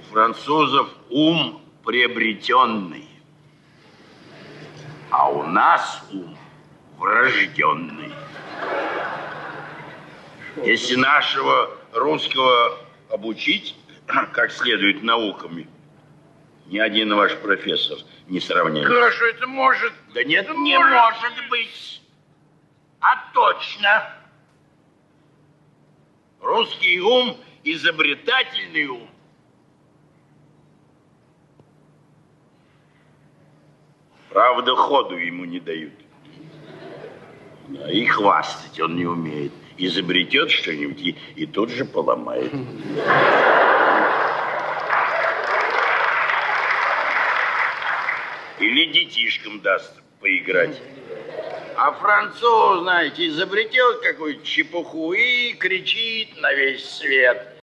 французов ум приобретенный, а у нас ум врожденный. Если нашего русского обучить как следует науками, ни один ваш профессор не сравняется. Хорошо, это может... Да нет, не может быть, а точно. Русский ум – изобретательный ум. Правда, ходу ему не дают. Да, и хвастать он не умеет. Изобретет что-нибудь и тут же поломает. Или детишкам даст поиграть. А француз, знаете, изобретет какую-то чепуху и кричит на весь свет.